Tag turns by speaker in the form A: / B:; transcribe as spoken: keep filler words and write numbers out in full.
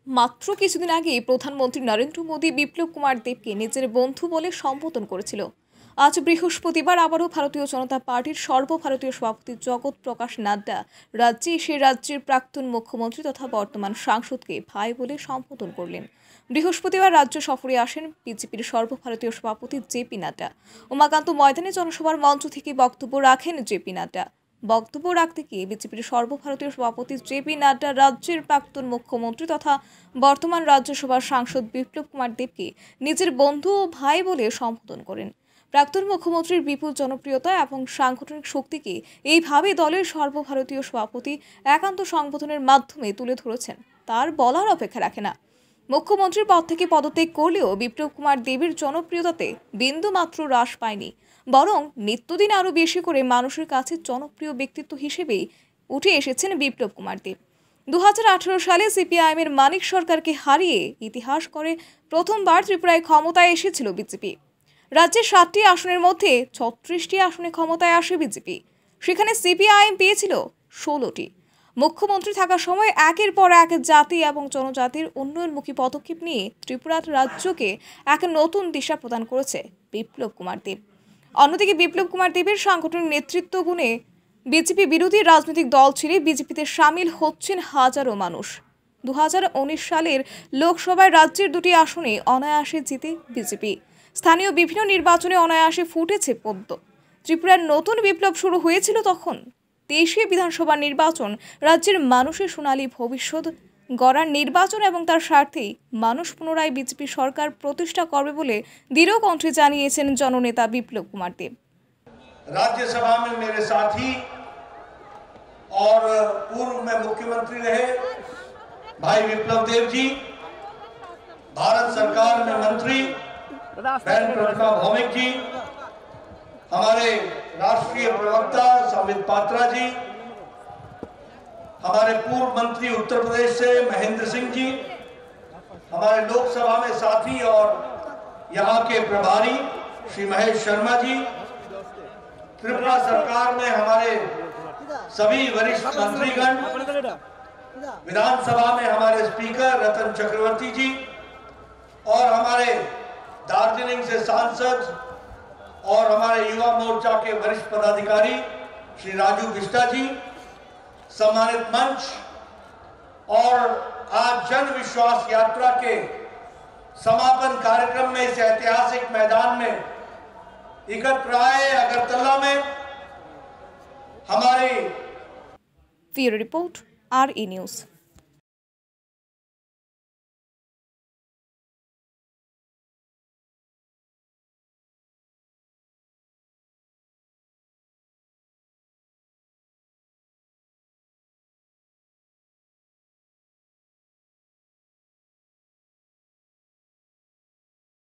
A: মাত্র কিছুদিন আগে প্রধানমন্ত্রী নরেন্দ্র মোদী বিপ্লব কুমার দেবকে নিজের বন্ধু বলে সম্বোধন করেছিল। আজ বৃহস্পতিবার আবারও ভারতীয় জনতা পার্টির সর্বভারতীয় সভাপতি জগৎ প্রকাশ নাড্ডা রাজ্যে এসে রাজ্যের প্রাক্তন মুখ্যমন্ত্রী তথা বর্তমান সাংসদকে ভাই বলে সম্বোধন করলেন। বৃহস্পতিবার রাজ্য সফরে আসেন বিজেপির সর্বভারতীয় সভাপতি জেপি নাড্ডা। উমাকান্ত ময়দানে জনসভার মঞ্চ থেকে বক্তব্য রাখেন জেপি নাড্ডা। বক্তব্য রাখতে গিয়ে বিজেপির সর্বভারতীয় সভাপতি জেপি নাড্ডা রাজ্যের প্রাক্তন মুখ্যমন্ত্রী তথা বর্তমান রাজ্যসভার সাংসদ বিপ্লব কুমার দেবকে নিজের বন্ধু ও ভাই বলে সম্বোধন করেন। প্রাক্তন মুখ্যমন্ত্রীর বিপুল জনপ্রিয়তা এবং সাংগঠনিক শক্তিকে এইভাবে দলের সর্বভারতীয় সভাপতি একান্ত সংবোধনের মাধ্যমে তুলে ধরেছেন, তার বলার অপেক্ষা রাখে না। মুখ্যমন্ত্রীর পদ থেকে পদত্যাগ করলেও বিপ্লব কুমার দেবের জনপ্রিয়তাতে বিন্দুমাত্র হ্রাস পায়নি, বরং নিত্যদিন আরও বেশি করে মানুষের কাছে জনপ্রিয় ব্যক্তিত্ব হিসেবেই উঠে এসেছেন বিপ্লব কুমার দেব। দু হাজার আঠারো সালে সিপিআইএমের মানিক সরকারকে হারিয়ে ইতিহাস করে প্রথমবার ত্রিপুরায় ক্ষমতায় এসেছিল বিজেপি। রাজ্যের সাতটি আসনের মধ্যে ছত্রিশটি আসনে ক্ষমতায় আসে বিজেপি, সেখানে সিপিআইএম পেয়েছিল ষোলোটি। মুখ্যমন্ত্রী থাকার সময় একের পর এক জাতি এবং জনজাতির উন্নয়নমুখী পদক্ষেপ নিয়ে ত্রিপুরা রাজ্যকে এক নতুন দিশা প্রদান করেছে বিপ্লব কুমার দেব। অন্যদিকে বিপ্লব কুমার দেবের সাংগঠনিক নেতৃত্ব গুণে বিজেপি বিরোধী রাজনৈতিক দল ছেড়ে বিজেপিতে সামিল হচ্ছেন হাজারো মানুষ। দু হাজার উনিশ সালের লোকসভায় রাজ্যের দুটি আসনে অনায়াসে জিতে বিজেপি। স্থানীয় বিভিন্ন নির্বাচনে অনায়াসে ফুটেছে পদ্ম। ত্রিপুরার নতুন বিপ্লব শুরু হয়েছিল তখন। তেইশে বিধানসভা নির্বাচন রাজ্যের মানুষের সোনালী ভবিষ্যৎ গড়ার নির্বাচন এবং তার স্বার্থেই মানুষ পুনরায় বিজেপি সরকার প্রতিষ্ঠা করবে বলে দৃঢ় কণ্ঠে জানিয়েছেন জননেতা বিপ্লব কুমার দেব।
B: राज्यसभा में मेरे साथी और पूर्व में मुख्यमंत्री रहे भाई विप्लव देव जी, भारत सरकार में मंत्री बहन प्रतिभा भौमिक जी, हमारे राष्ट्रीय प्रवक्ता संबित पात्रा जी, हमारे पूर्व मंत्री उत्तर प्रदेश से महेंद्र सिंह जी, हमारे लोकसभा में साथी और यहाँ के प्रभारी श्री महेश शर्मा जी, त्रिपुरा सरकार में हमारे सभी वरिष्ठ मंत्रीगण, विधानसभा में हमारे स्पीकर रतन चक्रवर्ती जी और हमारे दार्जिलिंग से सांसद और हमारे युवा मोर्चा के वरिष्ठ पदाधिकारी श्री राजू बिष्टा जी, सम्मानित मंच और आज जन विश्वास यात्रा के समापन कार्यक्रम में इस ऐतिहासिक मैदान में एकत्र आए अगरतला में हमारे
A: bureau report R E news.